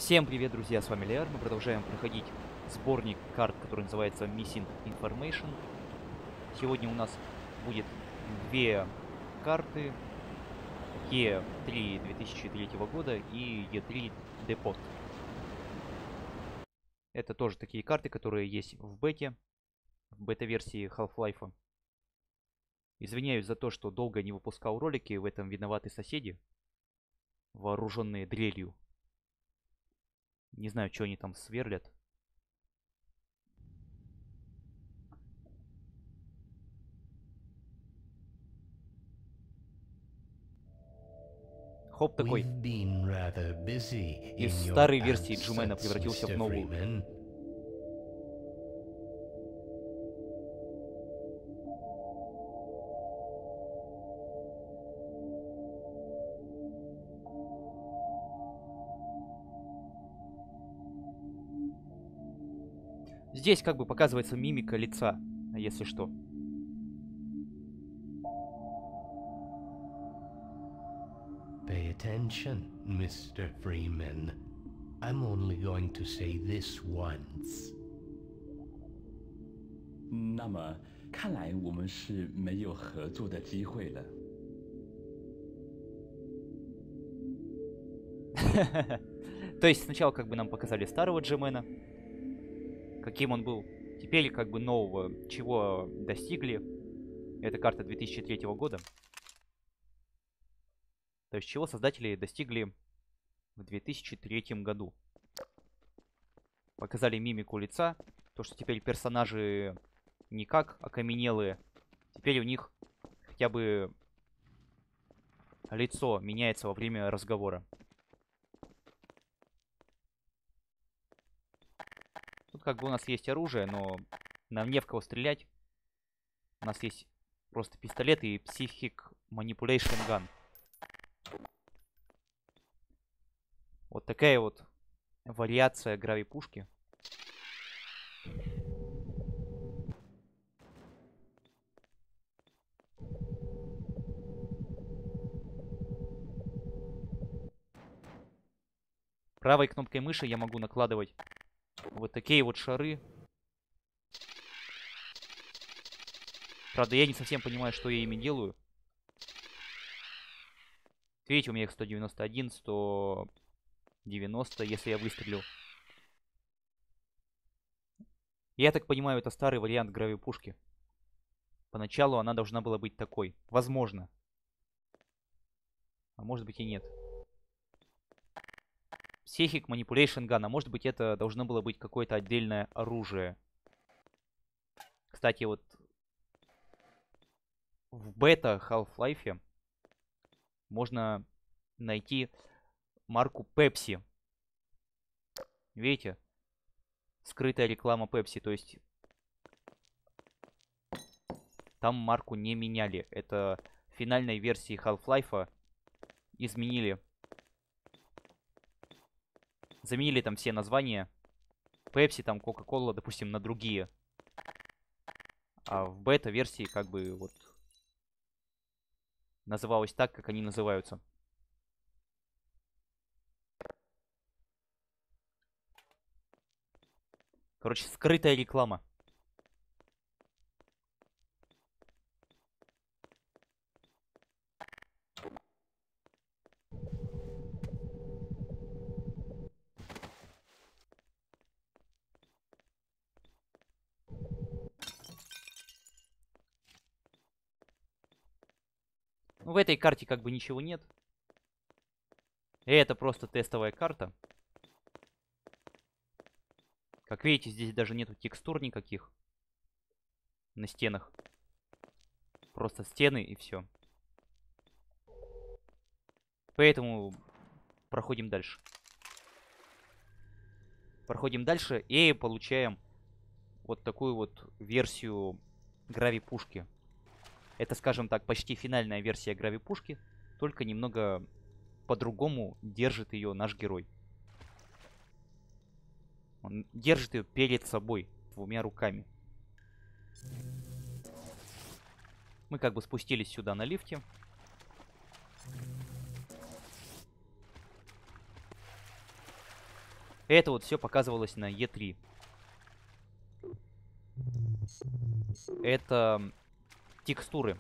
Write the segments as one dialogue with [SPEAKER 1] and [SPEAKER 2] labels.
[SPEAKER 1] Всем привет, друзья, с вами Леар. Мы продолжаем проходить сборник карт, который называется Missing Information. Сегодня у нас будет две карты: E3 2003 года и E3 Depot. Это тоже такие карты, которые есть в бета-версии Half-Life. Извиняюсь за то, что долго не выпускал ролики, в этом виноваты соседи, вооруженные дрелью. Не знаю, что они там сверлят. Хоп такой. Из старой версии Джумена превратился в новую. Здесь как бы показывается мимика лица, если что.
[SPEAKER 2] Pay attention, Mr. Freeman. I'm only going to say this once.
[SPEAKER 3] 那么，看来我们是没有合作的机会了。
[SPEAKER 1] То есть сначала как бы нам показали старого Джемена, каким он был. Теперь как бы нового, чего достигли. Это карта 2003 года. То есть чего создатели достигли в 2003 году. Показали мимику лица. То, что теперь персонажи не как окаменелые. Теперь у них хотя бы лицо меняется во время разговора. Тут как бы у нас есть оружие, но нам не в кого стрелять. У нас есть просто пистолет и Psychic Manipulation Gun. Вот такая вот вариация гравипушки. Правой кнопкой мыши я могу накладывать вот такие вот шары. Правда, я не совсем понимаю, что я ими делаю. Видите, у меня их 191, 190, если я выстрелю. Я так понимаю, это старый вариант гравипушки. Поначалу она должна была быть такой. Возможно. А может быть и нет. Psychic Manipulation Gun. А может быть это должно было быть какое-то отдельное оружие. Кстати, вот в бета Half-Life можно найти марку Pepsi. Видите? Скрытая реклама Pepsi. То есть там марку не меняли. Это в финальной версии Half-Life изменили. Заменили там все названия. Pepsi, там Coca-Cola, допустим, на другие. А в бета-версии как бы вот называлось так, как они называются. Короче, скрытая реклама. Ну, в этой карте как бы ничего нет. И это просто тестовая карта. Как видите, здесь даже нету текстур никаких на стенах. Просто стены и все. Поэтому проходим дальше. Проходим дальше и получаем вот такую вот версию гравипушки. Это, скажем так, почти финальная версия гравипушки, только немного по-другому держит ее наш герой. Он держит ее перед собой двумя руками. Мы как бы спустились сюда на лифте. Это вот все показывалось на E3. Это текстуры.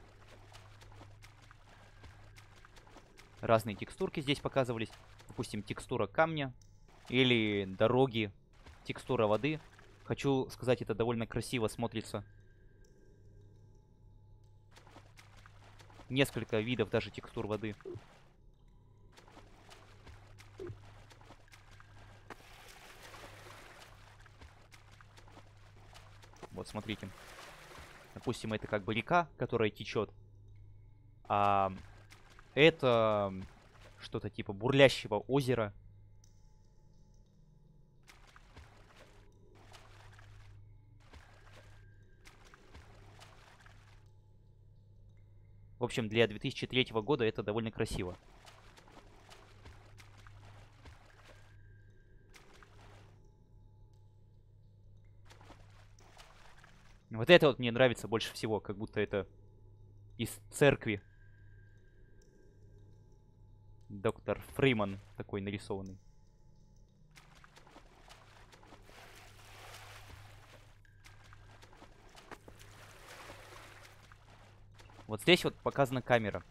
[SPEAKER 1] Разные текстурки здесь показывались. Допустим, текстура камня или дороги, текстура воды. Хочу сказать, это довольно красиво смотрится. Несколько видов даже текстур воды. Вот, смотрите. Допустим, это как бы река, которая течет. А это что-то типа бурлящего озера. В общем, для 2003 года это довольно красиво. Вот это вот мне нравится больше всего, как будто это из церкви. Доктор Фриман такой нарисованный. Вот здесь вот показана камера.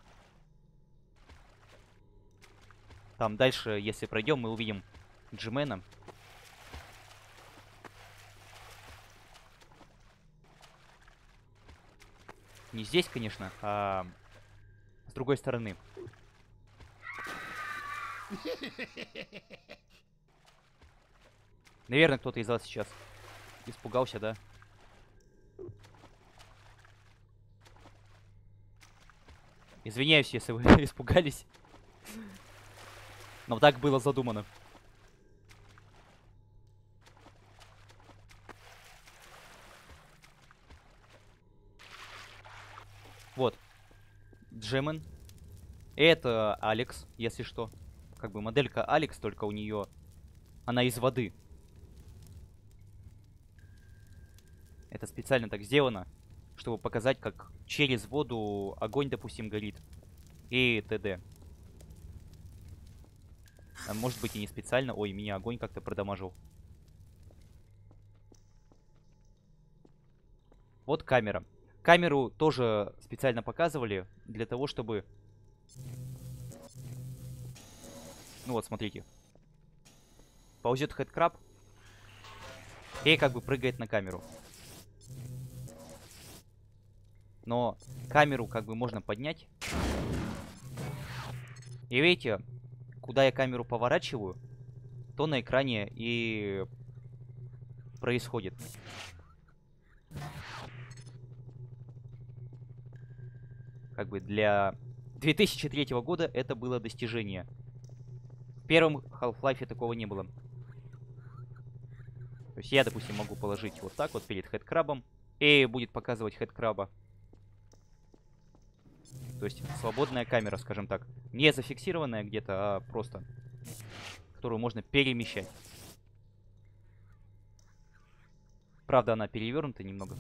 [SPEAKER 1] Там дальше, если пройдем, мы увидим Джимена. Не здесь, конечно, а с другой стороны. Наверное, кто-то из вас сейчас испугался, да? Извиняюсь, если вы испугались. Но так было задумано. Вот. Джемен. Это Алекс, если что. Как бы моделька Алекс, только у нее она из воды. Это специально так сделано, чтобы показать, как через воду огонь, допустим, горит. И т.д. А может быть и не специально. Ой, меня огонь как-то продамажил. Вот камера. Камеру тоже специально показывали для того, чтобы... Ну вот, смотрите. Ползет хэдкраб. И как бы прыгает на камеру. Но камеру как бы можно поднять. И видите, куда я камеру поворачиваю, то на экране и происходит. Как бы для 2003 года это было достижение. В первом Half-Life такого не было. То есть я, допустим, могу положить вот так вот перед хэдкрабом, и будет показывать хэдкраба. То есть свободная камера, скажем так. Не зафиксированная где-то, а просто, которую можно перемещать. Правда, она перевернута немного.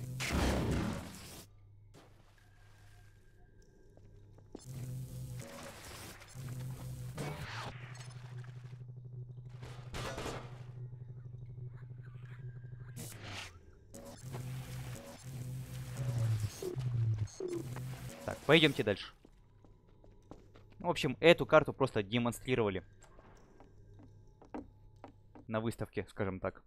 [SPEAKER 1] Так, пойдемте дальше. В общем, эту карту просто демонстрировали на выставке, скажем так.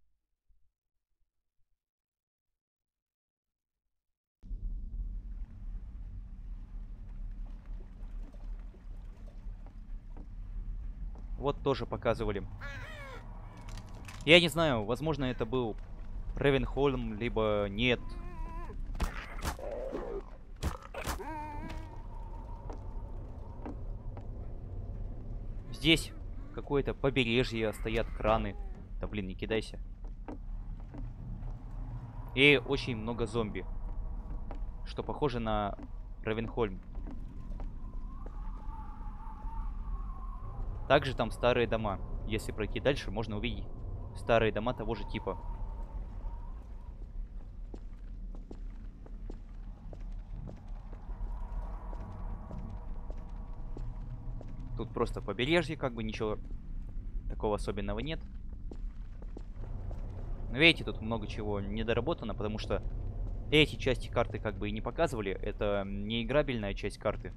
[SPEAKER 1] Вот тоже показывали. Я не знаю, возможно, это был Ревенхольм, либо нет. Здесь какое-то побережье, стоят краны. Да блин, не кидайся. И очень много зомби. Что похоже на Ревенхольм. Также там старые дома. Если пройти дальше, можно увидеть старые дома того же типа. Тут просто побережье, как бы ничего такого особенного нет. Но видите, тут много чего недоработано, потому что эти части карты как бы и не показывали. Это не играбельная часть карты.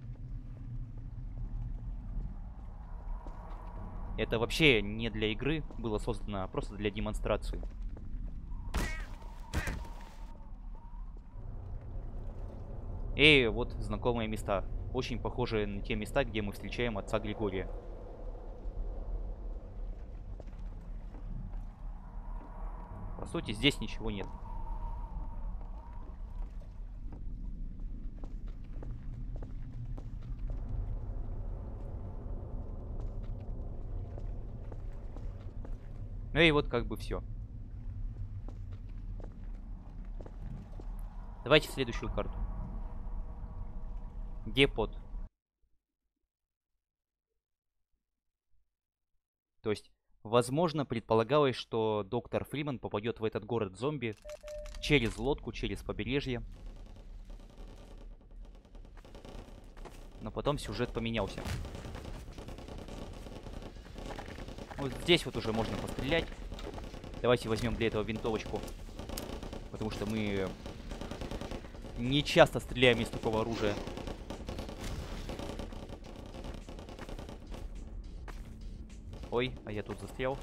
[SPEAKER 1] Это вообще не для игры было создано, а просто для демонстрации. И вот знакомые места. Очень похожие на те места, где мы встречаем отца Григория. По сути, здесь ничего нет. Ну и вот как бы все. Давайте в следующую карту. Депот. То есть, возможно, предполагалось, что доктор Фриман попадет в этот город зомби через лодку, через побережье. Но потом сюжет поменялся. Вот здесь вот уже можно пострелять. Давайте возьмем для этого винтовочку. Потому что мы не часто стреляем из такого оружия. Ой, а я тут застрял.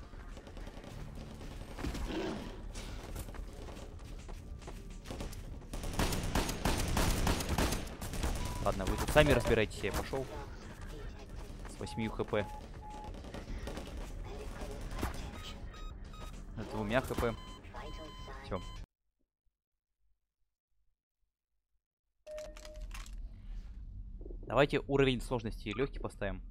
[SPEAKER 1] Ладно, вы тут сами разбирайтесь, я пошел. С 8 хп. С 2 хп. Все. Давайте уровень сложности легкий поставим.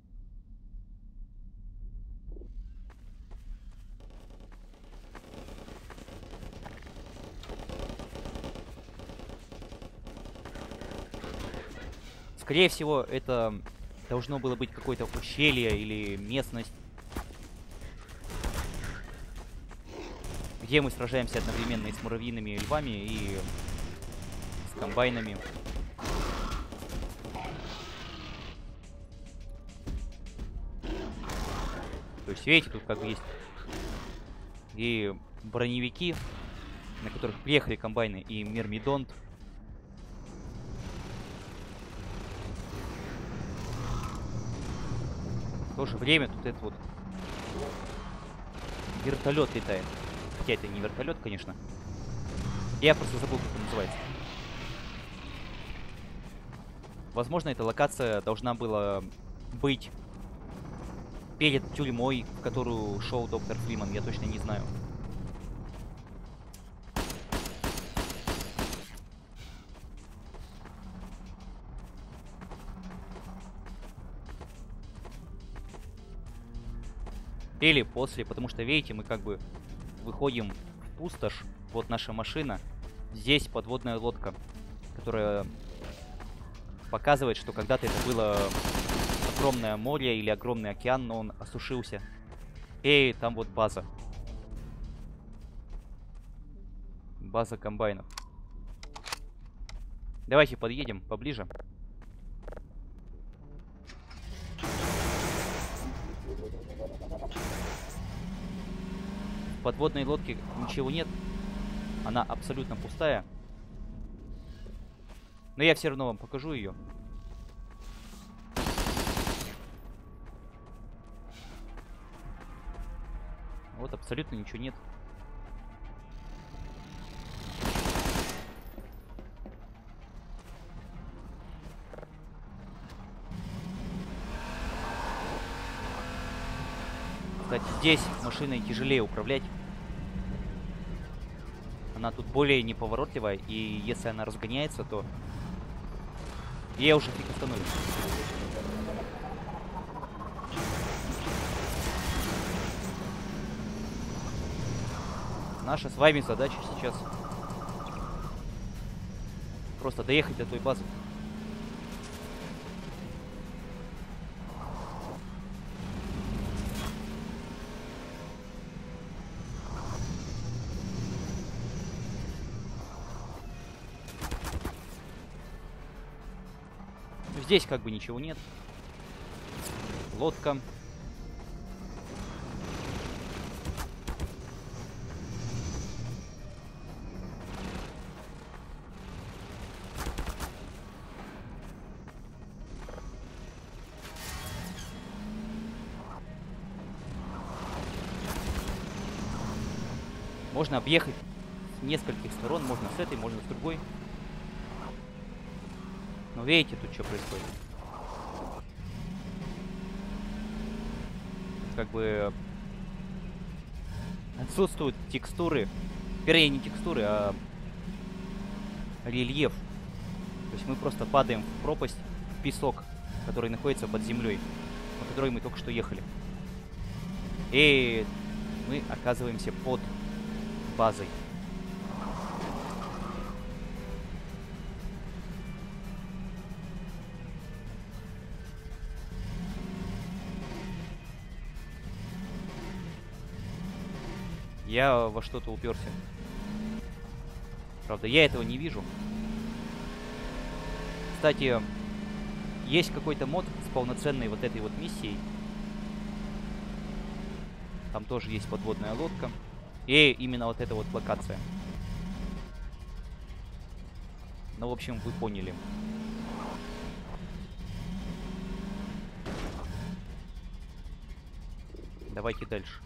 [SPEAKER 1] Скорее всего, это должно было быть какое-то ущелье или местность, где мы сражаемся одновременно и с муравьиными львами, и с комбайнами. То есть, видите, тут как бы есть и броневики, на которых приехали комбайны, и Мирмидонт. В то же время тут этот вот вертолет летает. Хотя это не вертолет, конечно. Я просто забыл, как он называется. Возможно, эта локация должна была быть перед тюрьмой, в которую шел доктор Фриман. Я точно не знаю. Или после, потому что, видите, мы как бы выходим в пустошь. Вот наша машина. Здесь подводная лодка, которая показывает, что когда-то это было огромное море или огромный океан, но он осушился. И там вот база. База комбайнов. Давайте подъедем поближе. В подводной лодке ничего нет. Она абсолютно пустая. Но я все равно вам покажу ее. Вот абсолютно ничего нет. Кстати, здесь машиной тяжелее управлять. Она тут более неповоротливая, и если она разгоняется, то я уже фиг остановлюсь. Наша с вами задача сейчас просто доехать до той базы. Здесь как бы ничего нет. Лодка. Можно объехать с нескольких сторон. Можно с этой, можно с другой. Но видите, тут что происходит? Как бы отсутствуют текстуры. Вернее, не текстуры, а рельеф. То есть мы просто падаем в пропасть, в песок, который находится под землей, по которой мы только что ехали. И мы оказываемся под базой. Я во что-то уперся. Правда, я этого не вижу. Кстати, есть какой-то мод с полноценной вот этой вот миссией. Там тоже есть подводная лодка. И именно вот эта вот локация. Ну, в общем, вы поняли. Давайте дальше.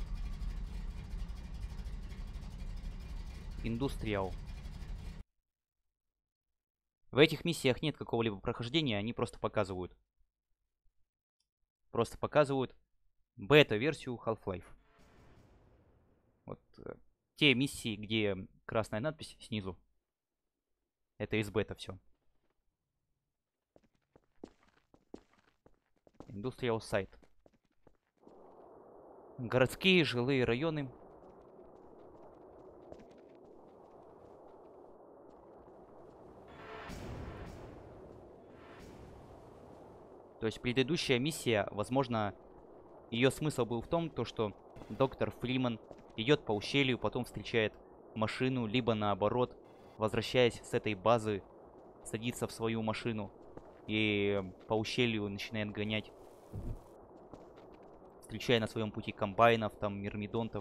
[SPEAKER 1] Индустриал. В этих миссиях нет какого-либо прохождения, они просто показывают. Просто показывают бета-версию Half-Life. Вот те миссии, где красная надпись снизу. Это из бета все. Industrial Site. Городские жилые районы. То есть предыдущая миссия, возможно, ее смысл был в том, то, что доктор Фриман идет по ущелью, потом встречает машину, либо наоборот, возвращаясь с этой базы, садится в свою машину и по ущелью начинает гонять, встречая на своем пути комбайнов, там, мирмидонтов.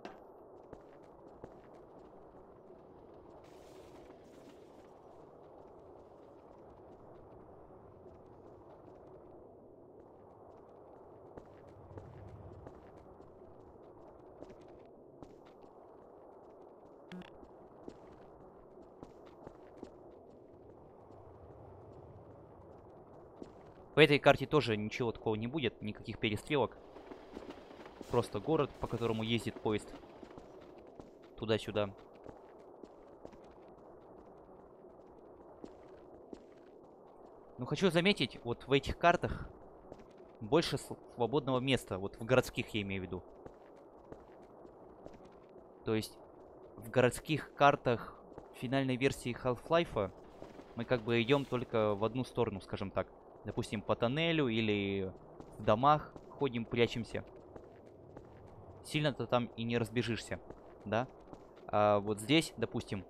[SPEAKER 1] По этой карте тоже ничего такого не будет, никаких перестрелок. Просто город, по которому ездит поезд туда-сюда. Но хочу заметить, вот в этих картах больше свободного места. Вот в городских я имею в виду. То есть в городских картах финальной версии Half-Life мы как бы идем только в одну сторону, скажем так. Допустим, по тоннелю или в домах ходим, прячемся. Сильно-то там и не разбежишься, да? А вот здесь, допустим,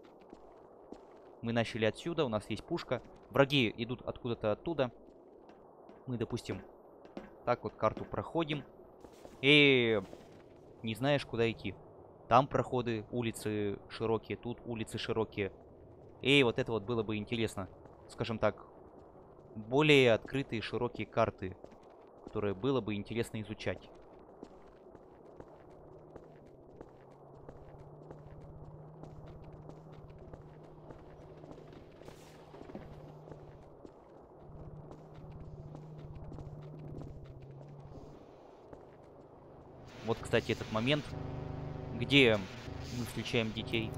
[SPEAKER 1] мы начали отсюда, у нас есть пушка. Враги идут откуда-то оттуда. Мы, допустим, так вот карту проходим. И не знаешь, куда идти. Там проходы, улицы широкие, тут улицы широкие. И вот это вот было бы интересно. Скажем так, более открытые широкие карты, которые было бы интересно изучать. Вот, кстати, этот момент, где мы встречаем детей.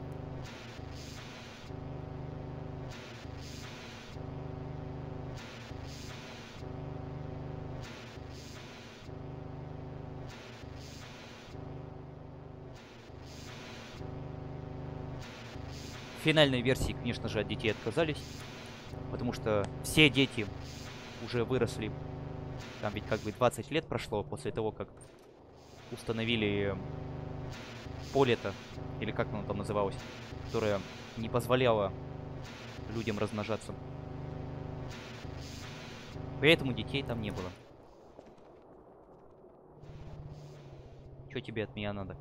[SPEAKER 1] В финальной версии, конечно же, от детей отказались, потому что все дети уже выросли. Там ведь как бы 20 лет прошло после того, как установили поле-то, или как оно там называлось, которое не позволяло людям размножаться. Поэтому детей там не было. Что тебе от меня надо?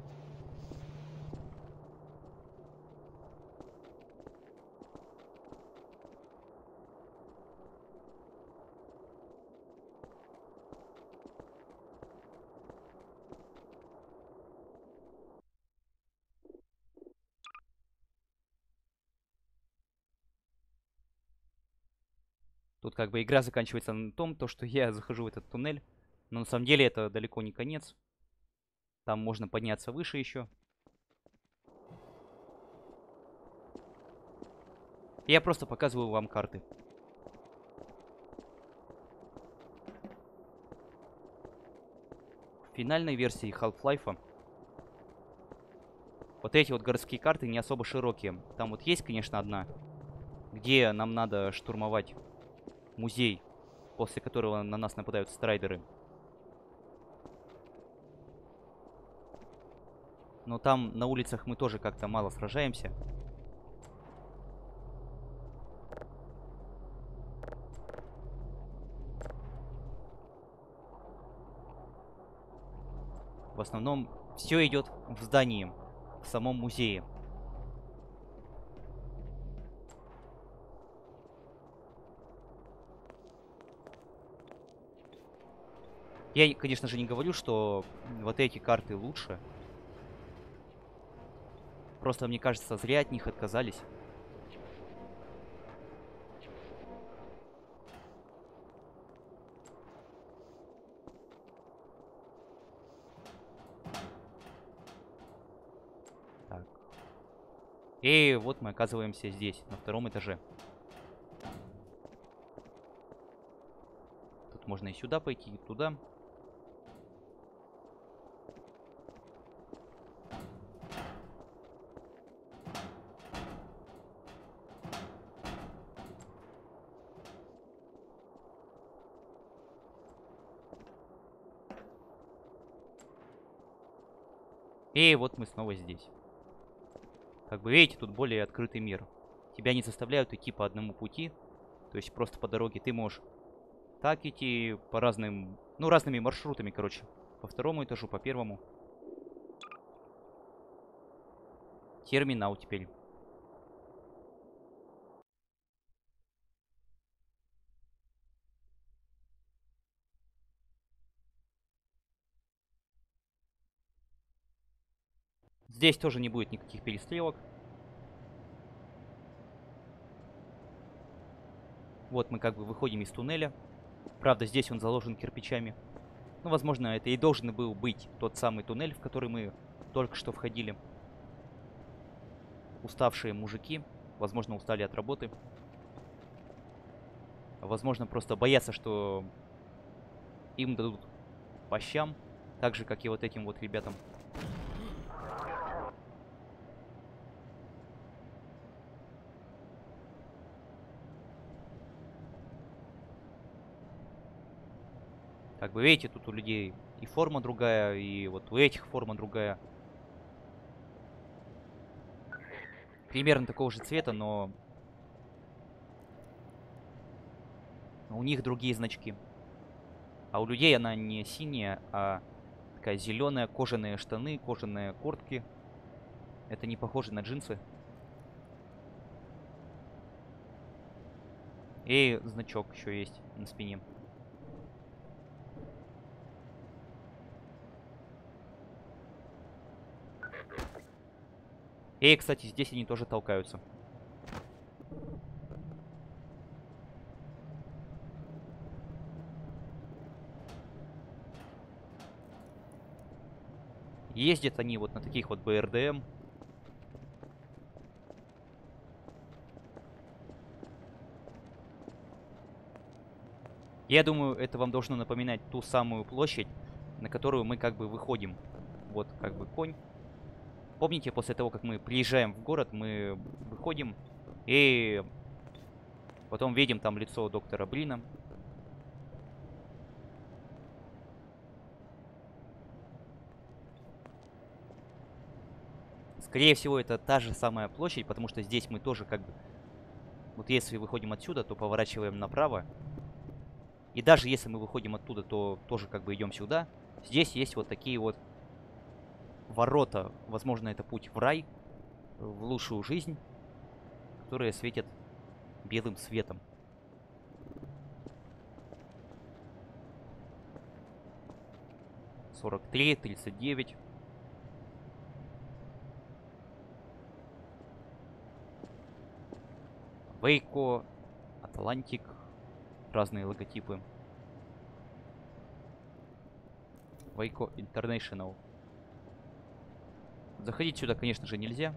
[SPEAKER 1] Тут как бы игра заканчивается на том, то, что я захожу в этот туннель. Но на самом деле это далеко не конец. Там можно подняться выше еще. Я просто показываю вам карты. В финальной версии Half-Life вот эти вот городские карты не особо широкие. Там вот есть, конечно, одна, где нам надо штурмовать музей, после которого на нас нападают страйдеры. Но там на улицах мы тоже как-то мало сражаемся. В основном все идет в здании, в самом музее. Я, конечно же, не говорю, что вот эти карты лучше. Просто, мне кажется, зря от них отказались. Так. И вот мы оказываемся здесь, на втором этаже. Тут можно и сюда пойти, и туда. И вот мы снова здесь. Как бы видите, тут более открытый мир. Тебя не заставляют идти по одному пути. То есть просто по дороге ты можешь так идти по разным, ну, разными маршрутами, короче. По второму этажу, по первому. Терминал теперь. Здесь тоже не будет никаких перестрелок. Вот мы как бы выходим из туннеля. Правда, здесь он заложен кирпичами. Ну, возможно, это и должен был быть тот самый туннель, в который мы только что входили. Уставшие мужики. Возможно, устали от работы. Возможно, просто боятся, что им дадут по щам. Так же, как и вот этим вот ребятам. Как бы видите, тут у людей и форма другая, и вот у этих форма другая. Примерно такого же цвета, но у них другие значки. А у людей она не синяя, а такая зеленая, кожаные штаны, кожаные куртки. Это не похоже на джинсы. И значок еще есть на спине. И, кстати, здесь они тоже толкаются. Ездят они вот на таких вот БРДМ. Я думаю, это вам должно напоминать ту самую площадь, на которую мы как бы выходим. Вот как бы конь. Помните, после того, как мы приезжаем в город, мы выходим и потом видим там лицо доктора Брина. Скорее всего, это та же самая площадь, потому что здесь мы тоже как бы... Вот если выходим отсюда, то поворачиваем направо. И даже если мы выходим оттуда, то тоже как бы идем сюда. Здесь есть вот такие вот ворота. Возможно, это путь в рай, в лучшую жизнь, которые светят белым светом. (43, 39). Вейко, Атлантик, разные логотипы. Вайко International. Заходить сюда, конечно же, нельзя.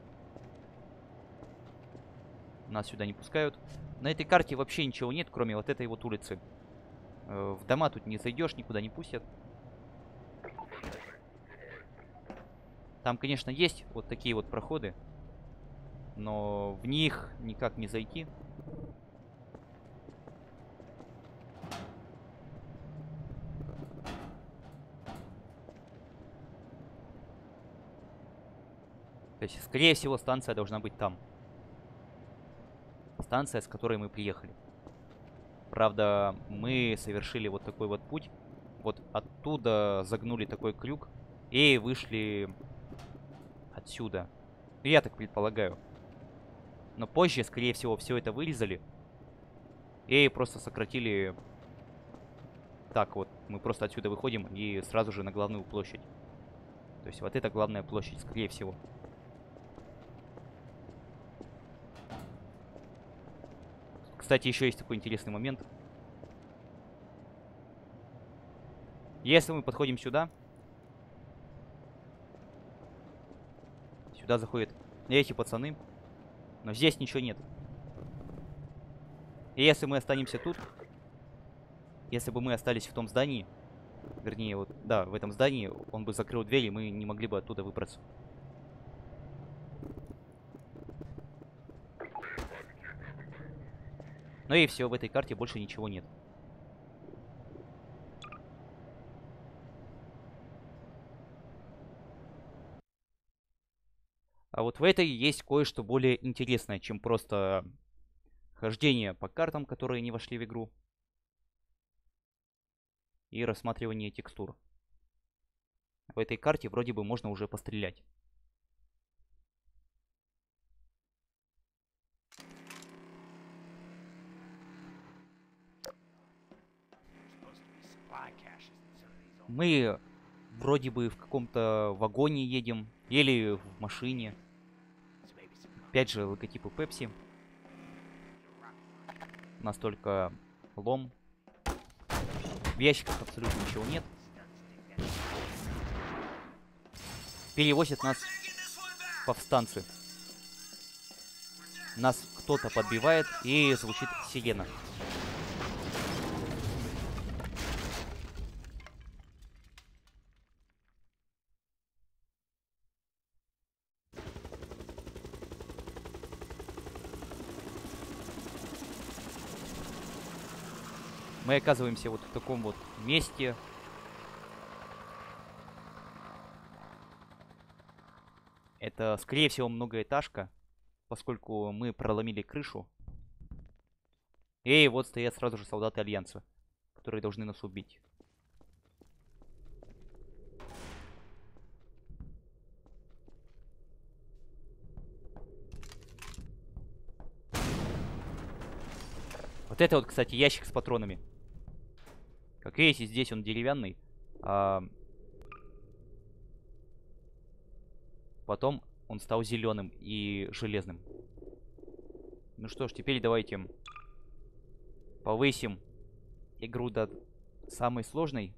[SPEAKER 1] Нас сюда не пускают. На этой карте вообще ничего нет, кроме вот этой вот улицы. В дома тут не зайдешь, никуда не пустят. Там, конечно, есть вот такие вот проходы, но в них никак не зайти. То есть, скорее всего, станция должна быть там. Станция, с которой мы приехали. Правда, мы совершили вот такой вот путь. Вот оттуда загнули такой крюк и вышли отсюда. Ну, я так предполагаю. Но позже, скорее всего, все это вырезали. И просто сократили. Так вот, мы просто отсюда выходим и сразу же на главную площадь. То есть вот это главная площадь, скорее всего. Кстати, еще есть такой интересный момент. Если мы подходим сюда, сюда заходят эти пацаны, но здесь ничего нет. И если мы останемся тут, если бы мы остались в том здании, вернее, вот, да, в этом здании, он бы закрыл дверь, и мы не могли бы оттуда выбраться. Ну и все, в этой карте больше ничего нет. А вот в этой есть кое-что более интересное, чем просто хождение по картам, которые не вошли в игру, и рассматривание текстур. В этой карте вроде бы можно уже пострелять. Мы вроде бы в каком-то вагоне едем или в машине. Опять же, логотипы Pepsi. У нас только лом. В ящиках абсолютно ничего нет. Перевозят нас повстанцы. Нас кто-то подбивает, и звучит сирена. Мы оказываемся вот в таком вот месте. Это, скорее всего, многоэтажка, поскольку мы проломили крышу. И вот стоят сразу же солдаты Альянса, которые должны нас убить. Вот это вот, кстати, ящик с патронами. Как видите, здесь он деревянный. Потом он стал зеленым и железным. Ну что ж, теперь давайте повысим игру до самой сложной.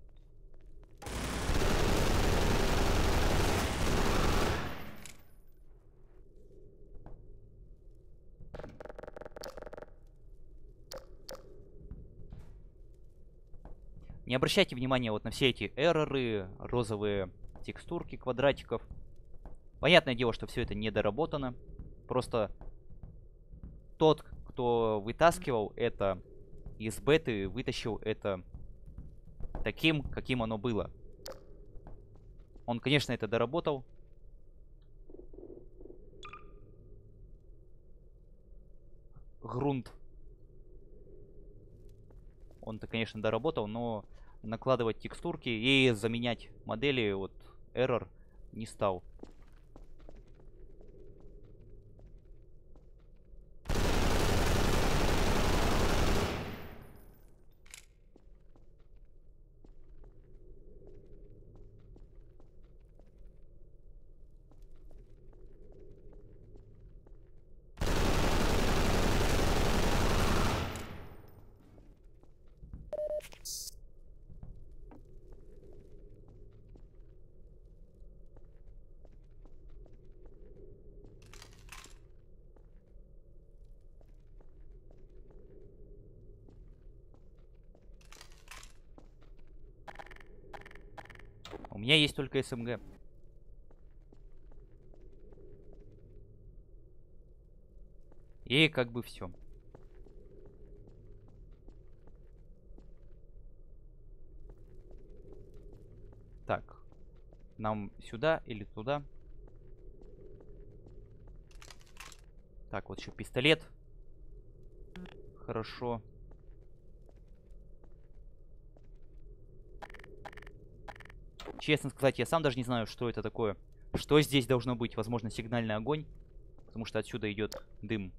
[SPEAKER 1] Не обращайте внимания вот на все эти эрроры, розовые текстурки квадратиков. Понятное дело, что все это недоработано. Просто тот, кто вытаскивал это из беты, вытащил это таким, каким оно было. Он, конечно, это доработал. Грунт. Он-то, конечно, доработал, но накладывать текстурки и заменять модели, вот, Error не стал. У меня есть только СМГ. И как бы все. Так. Нам сюда или туда? Так, вот еще пистолет. Хорошо. Честно сказать, я сам даже не знаю, что это такое. Что здесь должно быть? Возможно, сигнальный огонь. Потому что отсюда идет дым.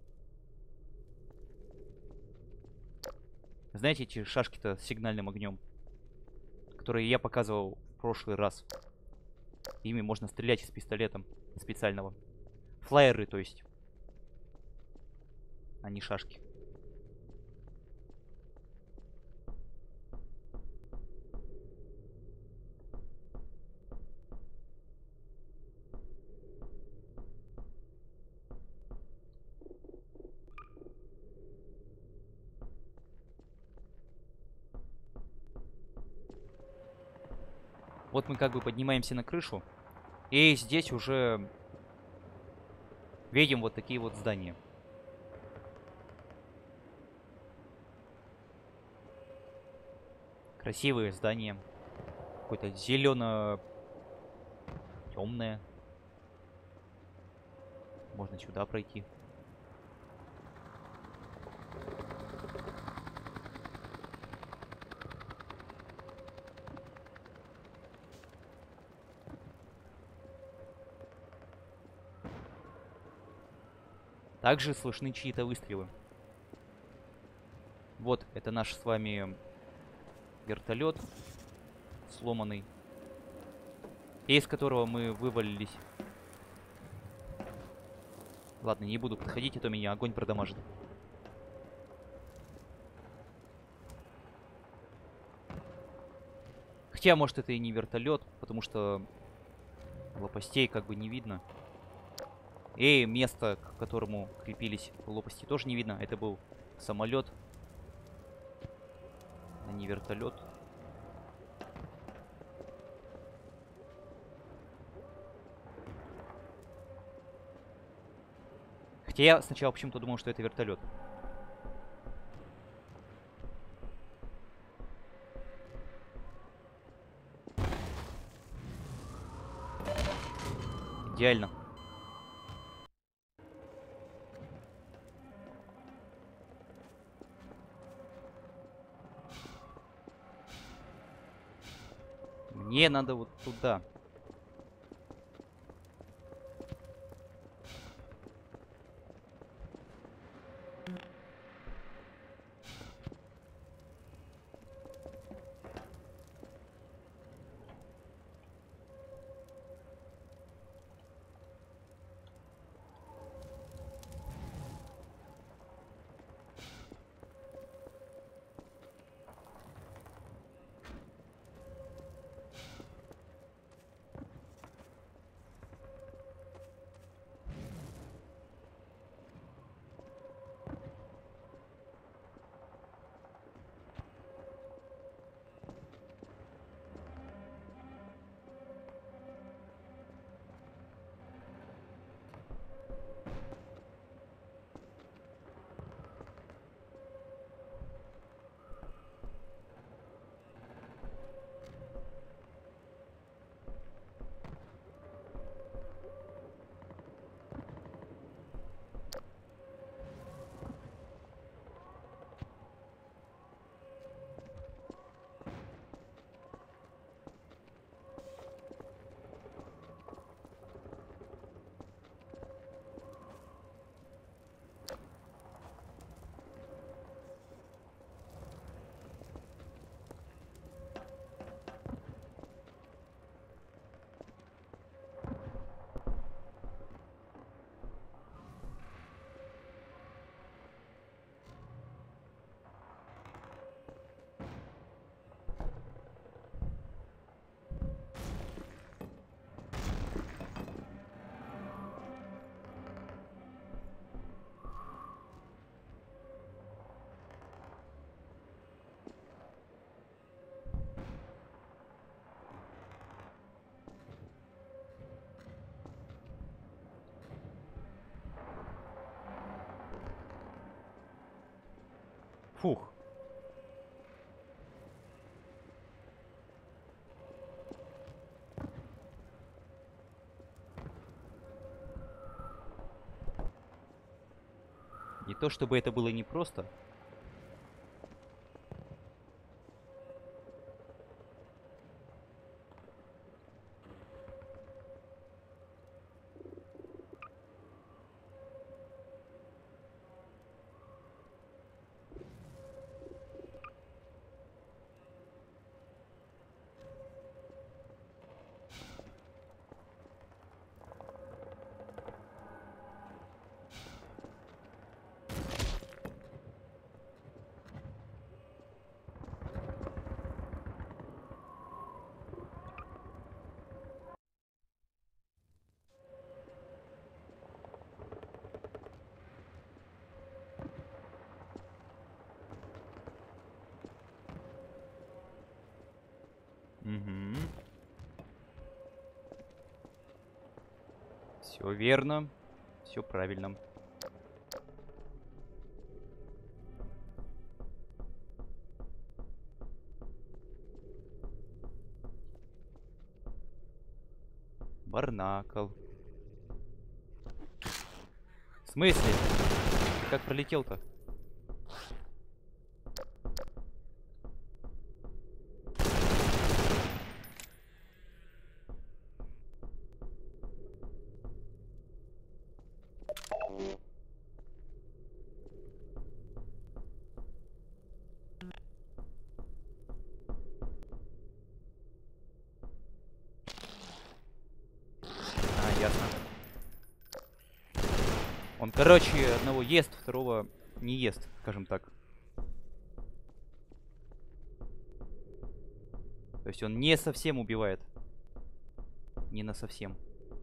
[SPEAKER 1] Знаете, эти шашки-то с сигнальным огнем, которые я показывал в прошлый раз. Ими можно стрелять из пистолета специального. Флайеры, то есть. А не шашки. Вот мы как бы поднимаемся на крышу. И здесь уже видим вот такие вот здания. Красивые здания. Какое-то зелено-темное. Можно сюда пройти. Также слышны чьи-то выстрелы. Вот, это наш с вами вертолет сломанный, из которого мы вывалились. Ладно, не буду подходить, а то меня огонь продамажит. Хотя, может, это и не вертолет, потому что лопастей как бы не видно. И место, к которому крепились лопасти, тоже не видно. Это был самолет, а не вертолет. Хотя я сначала почему-то думал, что это вертолет. Идеально. Мне надо вот туда. Фух. Не то чтобы это было непросто. Угу. Все верно. Все правильно. Барнакл. В смысле? Ты как пролетел-то? А, ясно. Он, короче, одного ест, второго не ест, скажем так. То есть он не совсем убивает. Не на совсем.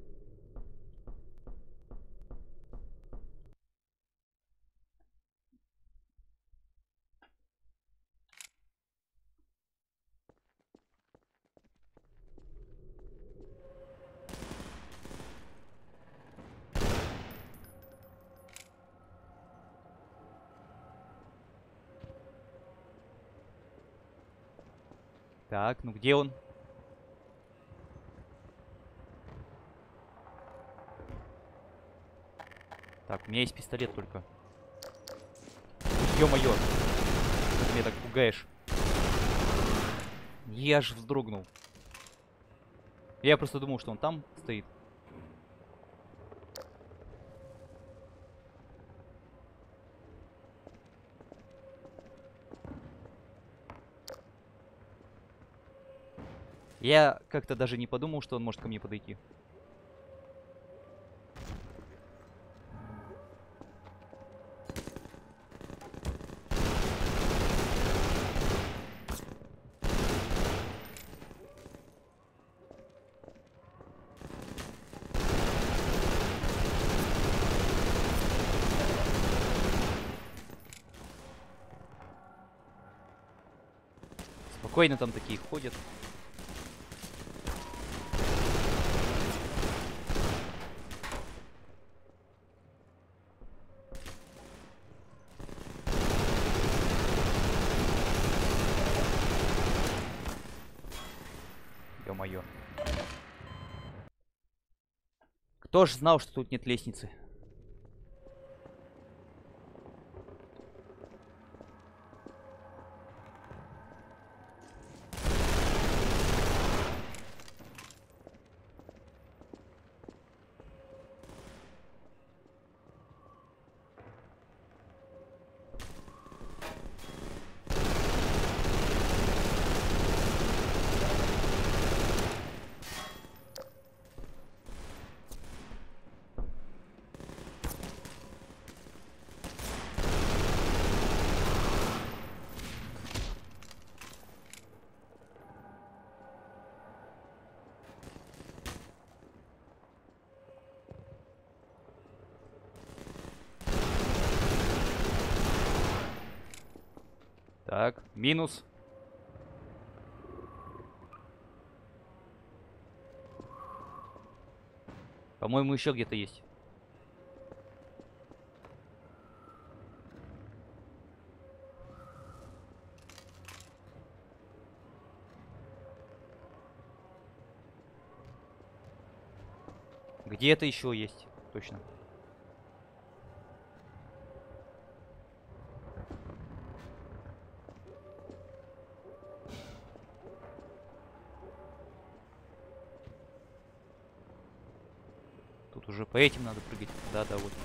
[SPEAKER 1] Так, ну где он? Так, у меня есть пистолет только. Ё-моё! Ты меня так пугаешь. Я аж вздрогнул. Я просто думал, что он там стоит. Я как-то даже не подумал, что он может ко мне подойти. Спокойно там такие ходят. Ё-моё. Кто ж знал, что тут нет лестницы? Так, минус. По-моему, еще где-то есть. Где-то еще есть. Точно. Тут уже по этим надо прыгать. Да-да, вот.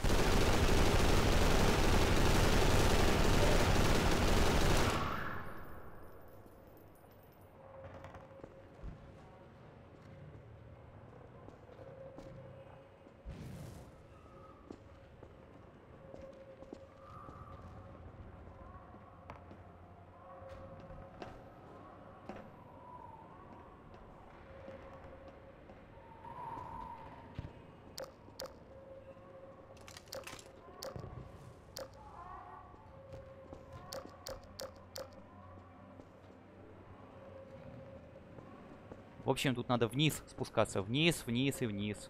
[SPEAKER 1] В общем, тут надо вниз спускаться. Вниз, вниз и вниз.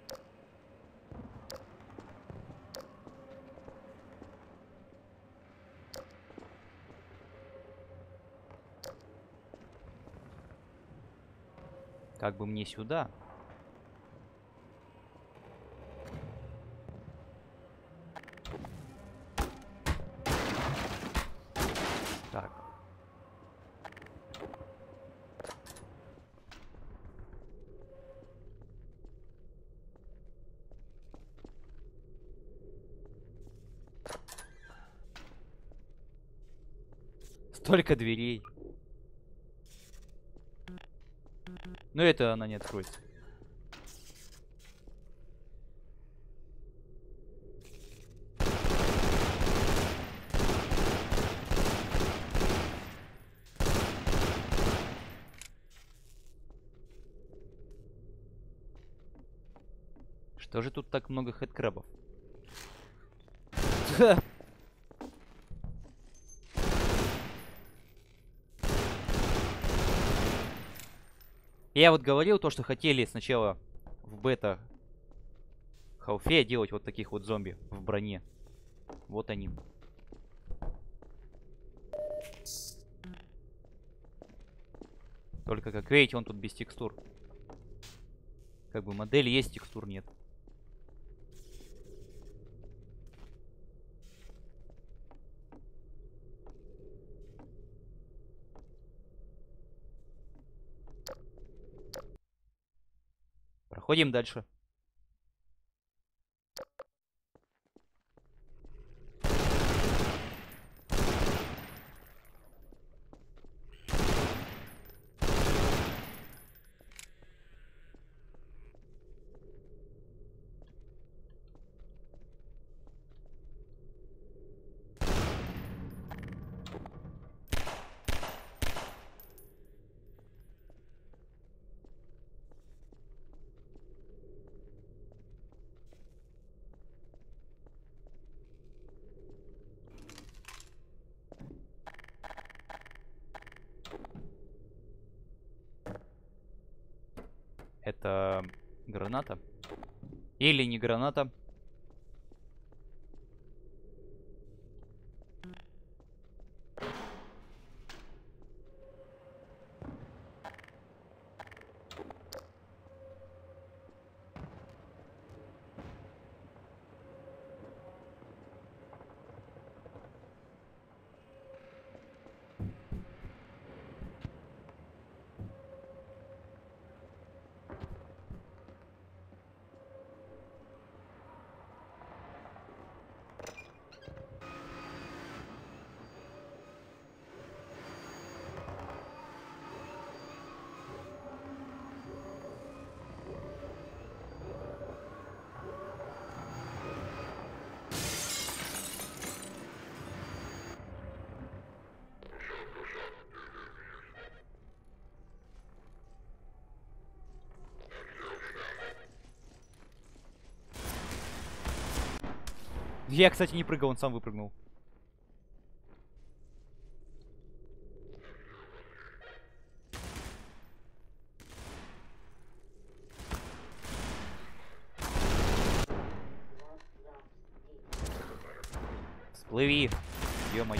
[SPEAKER 1] Как бы мне сюда? Так. Столько дверей. Но это она не откроется. Что же тут так много хэдкрабов? Я вот говорил то, что хотели сначала в бета халфе делать вот таких вот зомби в броне. Вот они. Только, как видите, он тут без текстур. Как бы модель есть, текстур нет. Проходим дальше. Это граната? Или не граната? Я, кстати, не прыгал, он сам выпрыгнул. Всплыви. Ё-моё.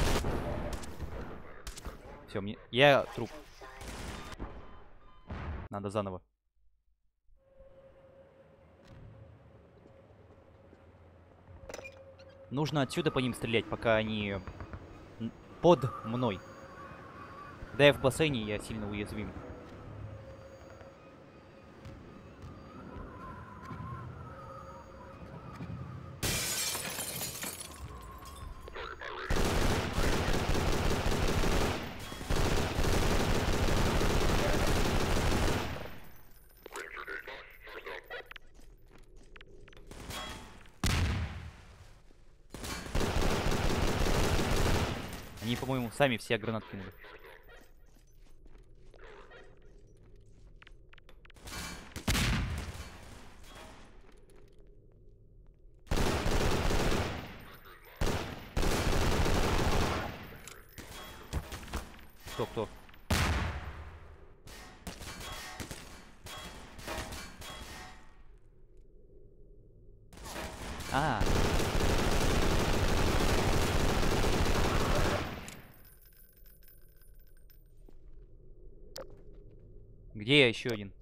[SPEAKER 1] Все, мне... Я труп. Надо заново. Нужно отсюда по ним стрелять, пока они под мной. Когда я в бассейне, я сильно уязвим. Они, по-моему, сами все гранат кинули. Кто? А. Где я еще один?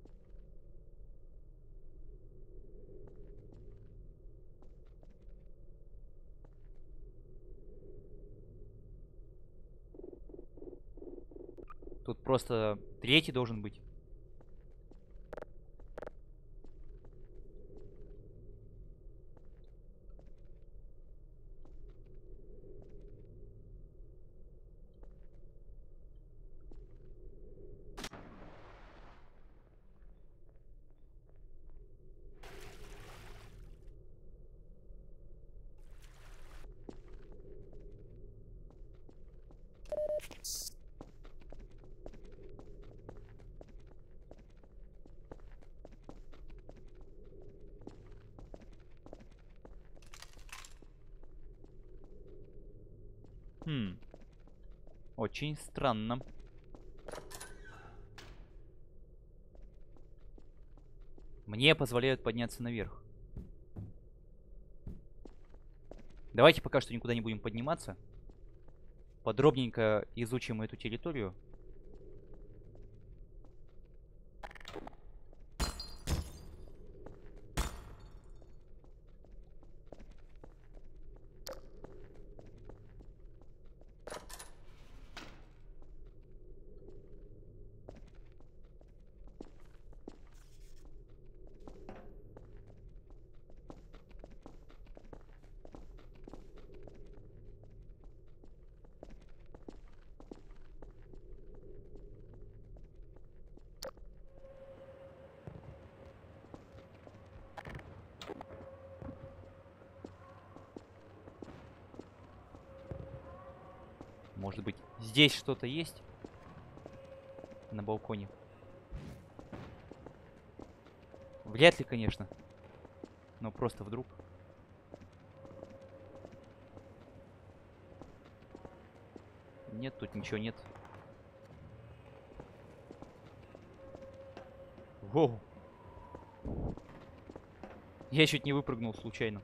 [SPEAKER 1] Тут просто третий должен быть. Очень странно. Мне позволяют подняться наверх. Давайте пока что никуда не будем подниматься. Подробненько изучим эту территорию. Может быть, здесь что-то есть? На балконе. Вряд ли, конечно. Но просто вдруг. Нет, тут ничего нет. Воу. Я чуть не выпрыгнул случайно.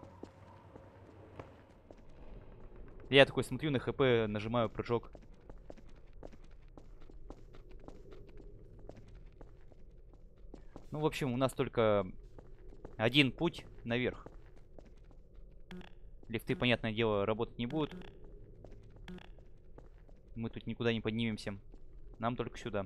[SPEAKER 1] Я такой смотрю на ХП, нажимаю прыжок. Ну, в общем, у нас только один путь наверх. Лифты, понятное дело, работать не будут. Мы тут никуда не поднимемся. Нам только сюда.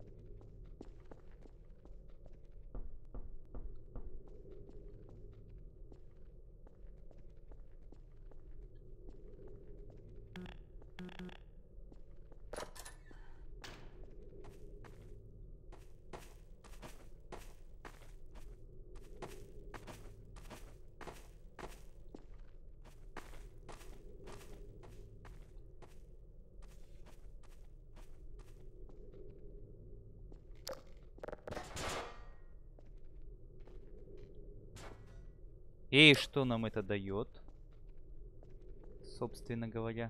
[SPEAKER 1] И что нам это дает? Собственно говоря.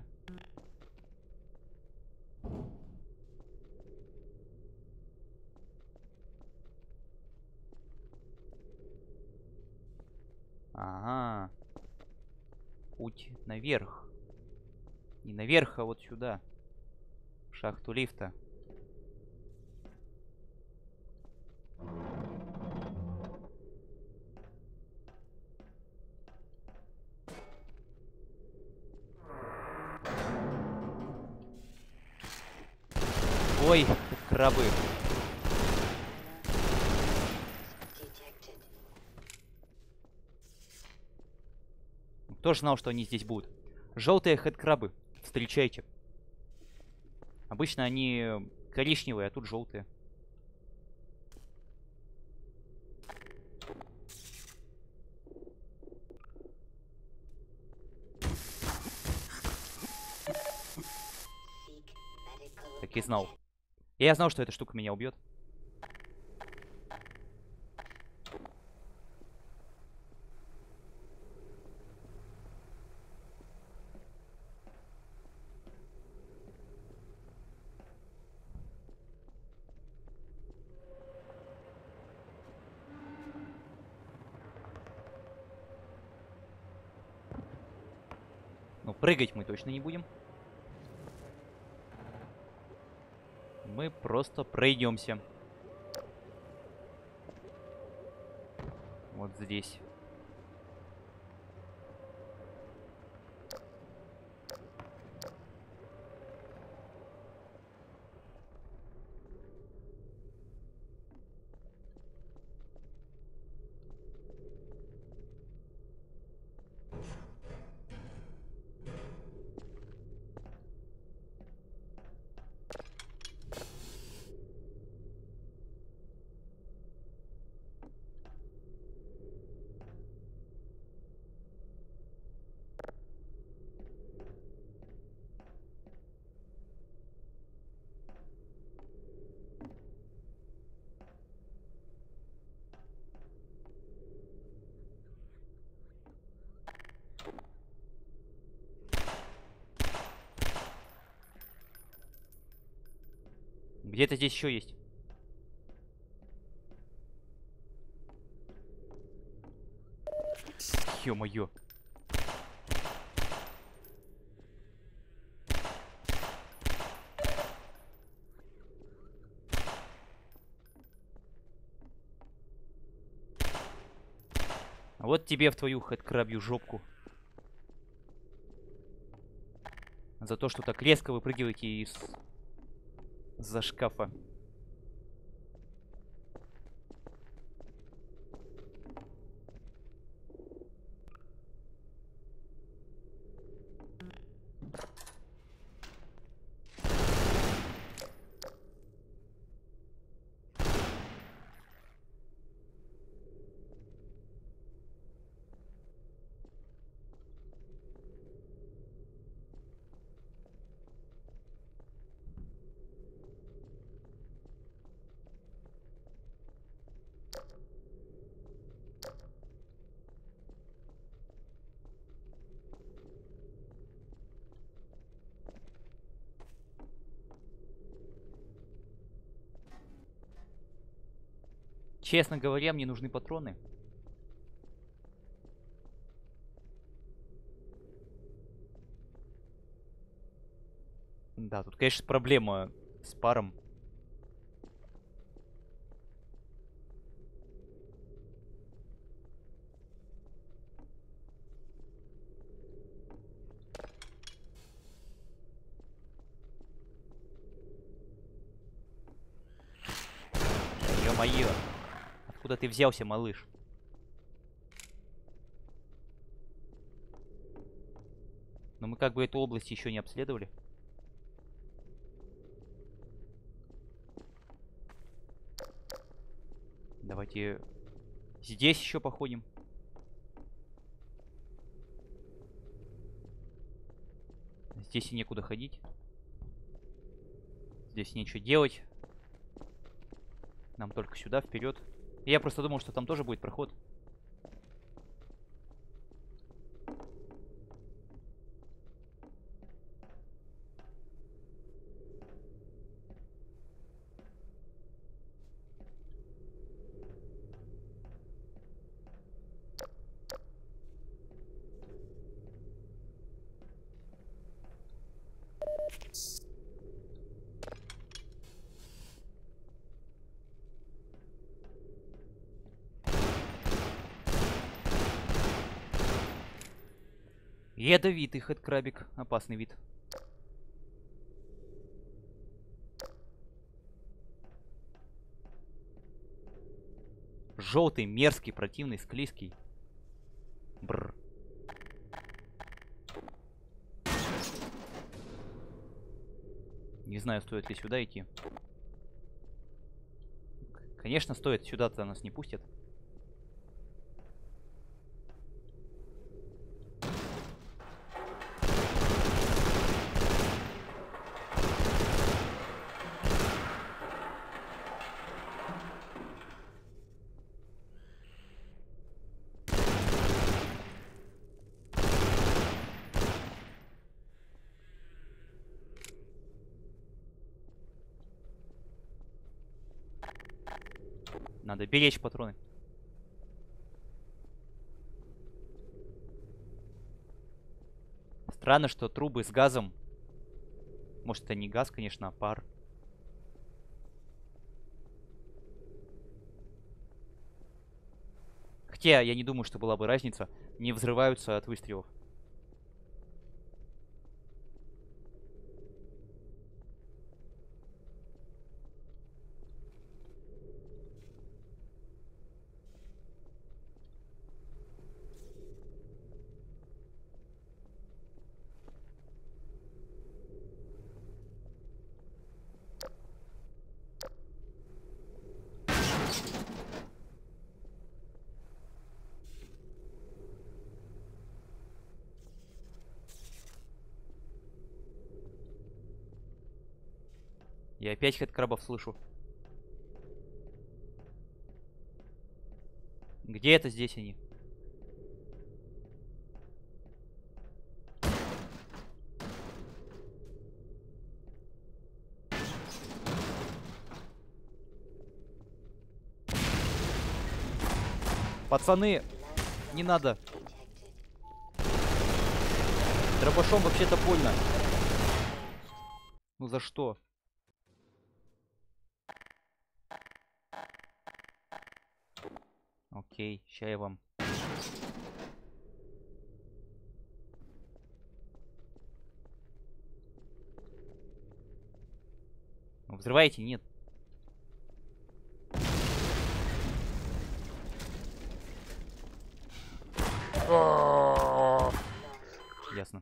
[SPEAKER 1] Ага. Путь наверх. Не наверх, а вот сюда. В шахту лифта. Ой, крабы. Кто ж знал, что они здесь будут? Желтые хэдкрабы. Встречайте. Обычно они коричневые, а тут желтые. Так и знал. Я знал, что эта штука меня убьет. Ну, прыгать мы точно не будем. Мы просто пройдемся. Вот здесь. Где-то здесь еще есть. Ё-моё. А вот тебе в твою хэдкрабью жопку. За то, что так резко выпрыгиваете из-за шкафа. Честно говоря, мне нужны патроны. Да, тут, конечно, проблема с паром. Ё-моё. Откуда ты взялся, малыш? Но мы как бы эту область еще не обследовали. Давайте здесь еще походим. Здесь и некуда ходить. Здесь нечего делать. Нам только сюда, вперед. Я просто думал, что там тоже будет проход. Ядовитый хэдкрабик. Опасный вид. Желтый, мерзкий, противный, склизкий. Бррр. Не знаю, стоит ли сюда идти. Конечно, стоит. Сюда-то нас не пустят. Надо беречь патроны. Странно, что трубы с газом. Может, это не газ, конечно, а пар. Хотя, я не думаю, что была бы разница. Не взрываются от выстрелов. Я опять хэдкрабов слышу. Где это здесь они? Пацаны, не надо. Дробашом вообще-то больно. Ну за что? Окей, ща я вам. Взрываете? Нет. Ясно.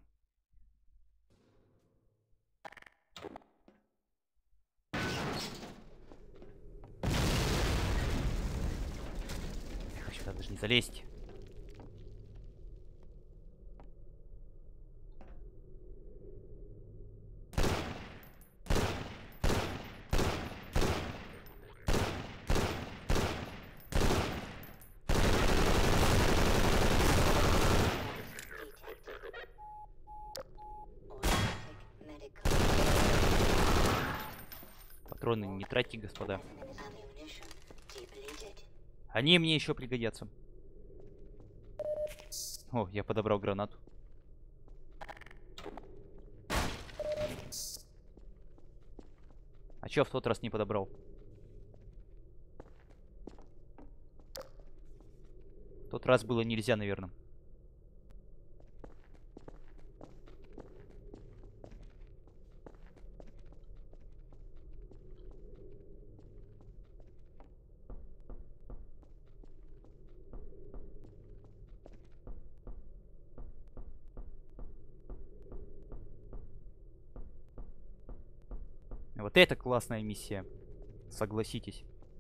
[SPEAKER 1] Сюда даже не залезть. Патроны не тратьте, господа. Они мне еще пригодятся. О, я подобрал гранату. А чё в тот раз не подобрал? В тот раз было нельзя, наверное. Вот это классная миссия. Согласитесь.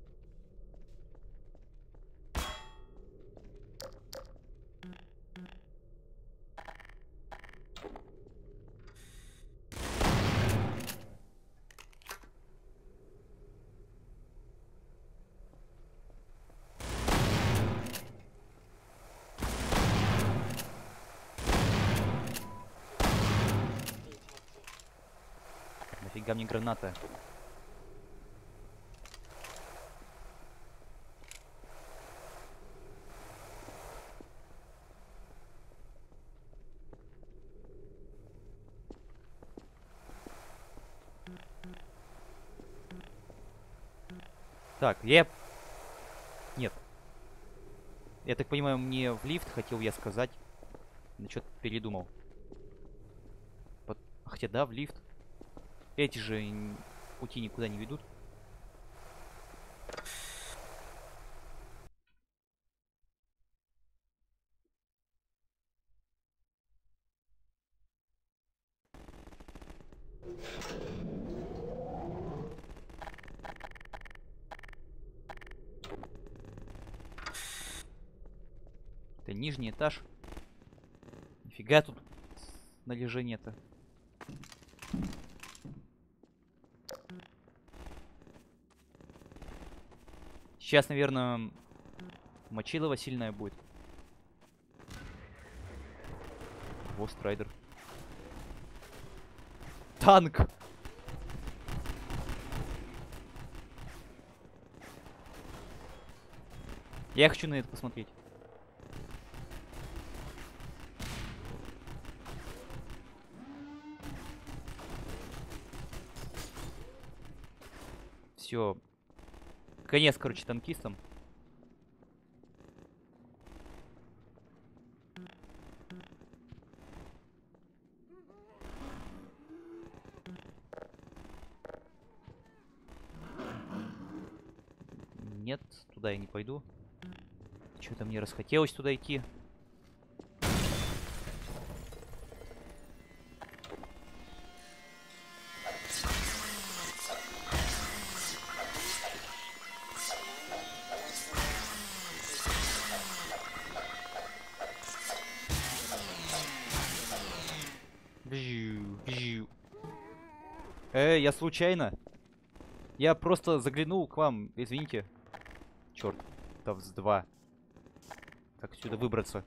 [SPEAKER 1] Нафига мне граната? Так, Нет. Я так понимаю, мне в лифт хотел я сказать. Но что-то передумал. Хотя да, в лифт. Эти же пути никуда не ведут. Это нижний этаж. Нифига тут належение-то. Сейчас, наверное, мочилово сильное будет. Вострайдер. Танк! Я хочу на это посмотреть. Все. Конец, короче, танкистам. Нет, туда я не пойду. Что-то мне расхотелось туда идти. Бжу, бжу. Я случайно. Я просто заглянул к вам, извините. Черт, Тавс-2. Как отсюда выбраться?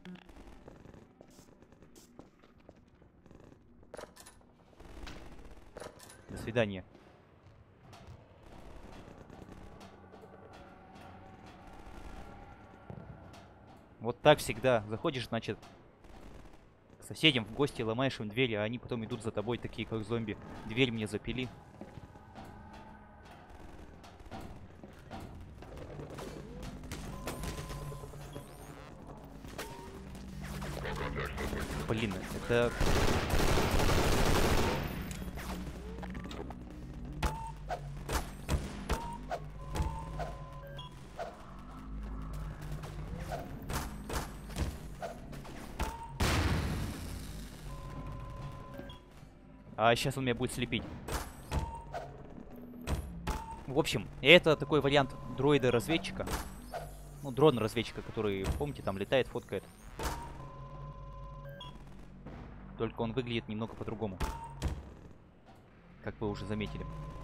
[SPEAKER 1] До свидания. Вот так всегда. Заходишь, значит, к соседям в гости, ломаешь им двери, а они потом идут за тобой, такие как зомби. Дверь мне запили. Блин, это... А сейчас он меня будет слепить. В общем, это такой вариант дроида-разведчика. Ну, дрон-разведчика, который, помните, там летает, фоткает. Только он выглядит немного по-другому. Как вы уже заметили.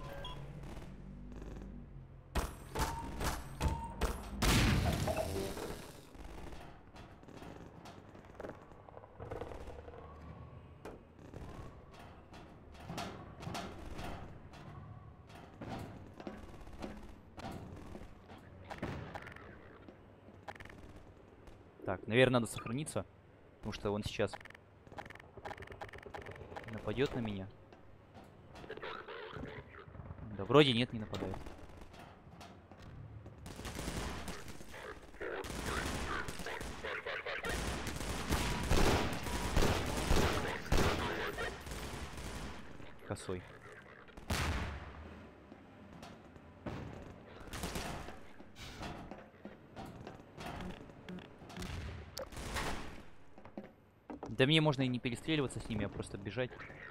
[SPEAKER 1] Так, наверное, надо сохраниться. Потому что он сейчас нападет на меня. Да, вроде нет, не нападает. Косой. Да мне можно и не перестреливаться с ними, а просто бежать.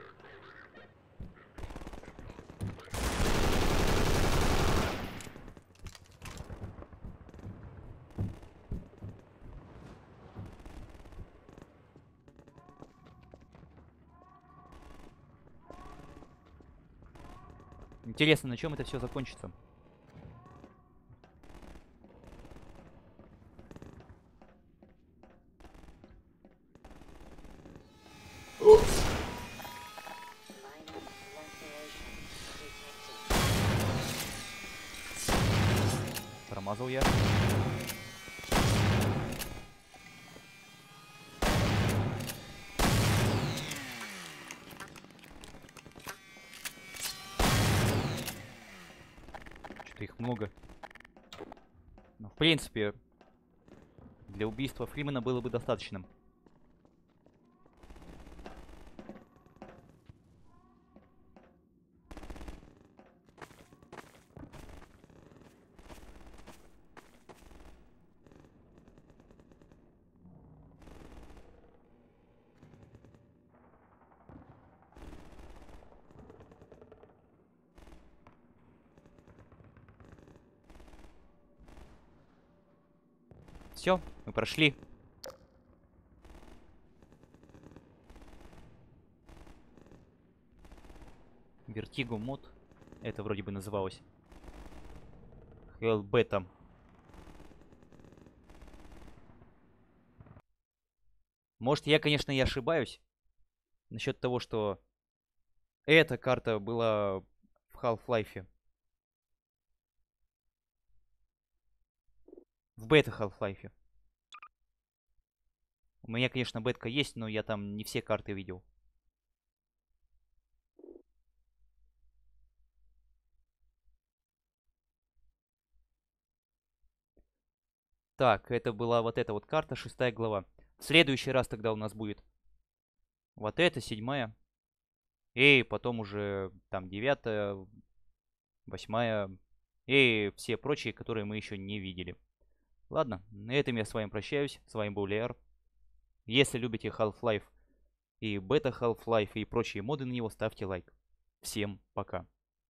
[SPEAKER 1] Интересно, на чем это все закончится? Промазал я. Что-то их много. Но, в принципе, для убийства Фримена было бы достаточным. Все, мы прошли. Vertigo мод. Это вроде бы называлось. Hellbeta. Может, я, конечно, и ошибаюсь насчет того, что эта карта была в Half-Life. В бета Half-Life. У меня, конечно, бетка есть, но я там не все карты видел. Так, это была вот эта вот карта, 6 глава. В следующий раз тогда у нас будет вот эта, 7. И потом уже там 9, 8 и все прочие, которые мы еще не видели. Ладно, на этом я с вами прощаюсь. С вами был Лиар. Если любите Half-Life и бета Half-Life и прочие моды на него, ставьте лайк. Всем пока.